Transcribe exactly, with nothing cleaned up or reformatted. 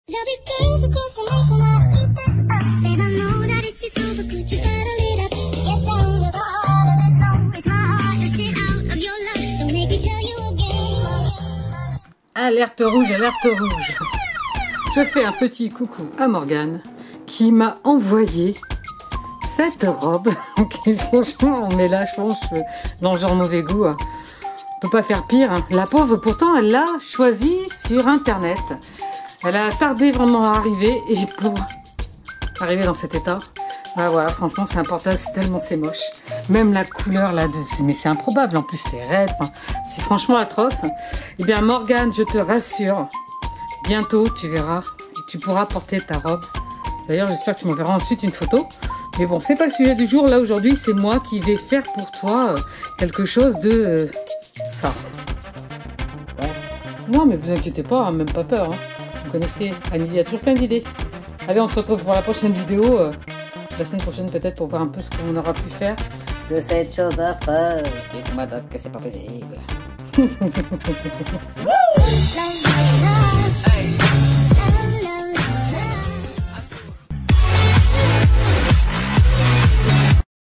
Alerte rouge, alerte rouge. Je fais un petit coucou à Morgane qui m'a envoyé cette robe qui franchement, on met la chance dans le genre mauvais goût. On peut pas faire pire. La pauvre, pourtant, elle l'a choisie sur internet. Elle a tardé vraiment à arriver et pour arriver dans cet état, bah voilà, franchement, c'est important, c'est tellement c'est moche. Même la couleur là, de, mais c'est improbable. En plus, c'est raide. Enfin, c'est franchement atroce. Eh bien, Morgane, je te rassure, bientôt, tu verras et tu pourras porter ta robe. D'ailleurs, j'espère que tu m'enverras ensuite une photo. Mais bon, c'est pas le sujet du jour. Là, aujourd'hui, c'est moi qui vais faire pour toi euh, quelque chose de euh, ça. Ouais. Non, mais vous inquiétez pas, hein, même pas peur. Hein. Vous connaissez, Annie, il y a toujours plein d'idées. Allez, on se retrouve pour la prochaine vidéo. Euh, la semaine prochaine, peut-être, pour voir un peu ce qu'on aura pu faire de cette chose à faire. Dites-moi donc que c'est pas possible.